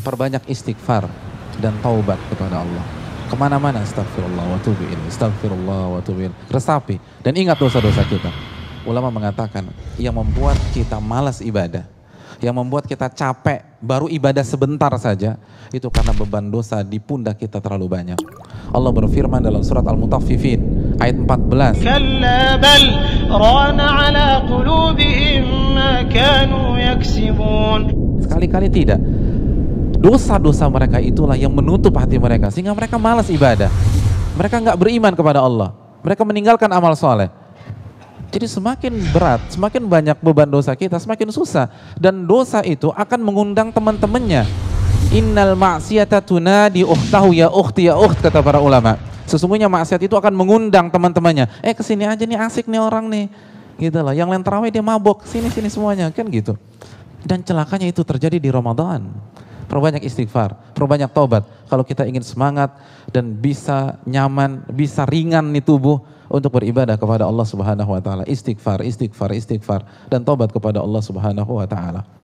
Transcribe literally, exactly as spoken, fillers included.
Perbanyak istighfar dan taubat kepada Allah. Kemana-mana astagfirullah wa tubu ilaih, astagfirullah wa tubu ilaih. Resapi dan ingat dosa-dosa kita. Ulama mengatakan yang membuat kita malas ibadah, yang membuat kita capek baru ibadah sebentar saja, itu karena beban dosa di pundak kita terlalu banyak. Allah berfirman dalam surat Al-Mutaffifin ayat empat belas. Kalla bal rana ala qulubihim ma kanu yaksibun. Sekali-kali tidak. Dosa-dosa mereka itulah yang menutup hati mereka sehingga mereka malas ibadah. Mereka nggak beriman kepada Allah. Mereka meninggalkan amal soleh. Jadi semakin berat, semakin banyak beban dosa kita, semakin susah. Dan dosa itu akan mengundang teman-temannya. Innal ma'siyata tunadi ukhtahu ya ukhti ya ukht, kata para ulama. Sesungguhnya maksiat itu akan mengundang teman-temannya. Eh kesini aja nih, asik nih orang nih. Gitu loh. Yang lain tarawih dia mabok, sini-sini semuanya, kan gitu. Dan celakanya itu terjadi di Ramadan. Perbanyak istighfar, perbanyak taubat. Kalau kita ingin semangat dan bisa nyaman, bisa ringan nih tubuh untuk beribadah kepada Allah Subhanahu wa taala. Istighfar, istighfar, istighfar dan taubat kepada Allah Subhanahu wa taala.